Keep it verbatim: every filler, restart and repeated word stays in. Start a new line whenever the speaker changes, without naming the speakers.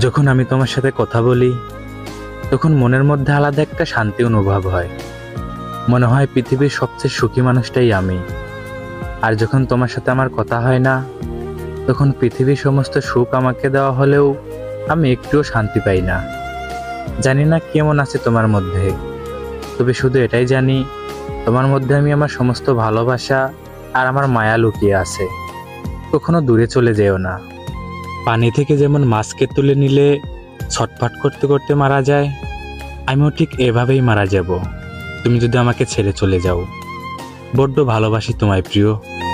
যখন আমি তোমার সাথে কথা বলি তখন মনের মধ্যে আলাদা একটা শান্তি অনুভব হয়। মনে হয় পৃথিবীর সবচেয়ে সুখী মানুষটাই আমি। আর যখন তোমার সাথে আমার কথা হয় না তখন পৃথিবীর সমস্ত সুখ আমাকে দেওয়া হলেও আমি একটুও শান্তি পাই না। জানি না কেমন আছে তোমার মধ্যে, তবে শুধু এটাই জানি তোমার মধ্যে আমি আমার সমস্ত ভালোবাসা আর আমার মায়া লুকিয়ে আছে। কখনো দূরে চলে যেও না। পানি থেকে যেমন মাছকে তুলে নিলে ছটফট করতে করতে মারা যায়, আমিও ঠিক এভাবেই মারা যাব তুমি যদি আমাকে ছেড়ে চলে যাও। বড্ড ভালোবাসি তোমায় প্রিয়।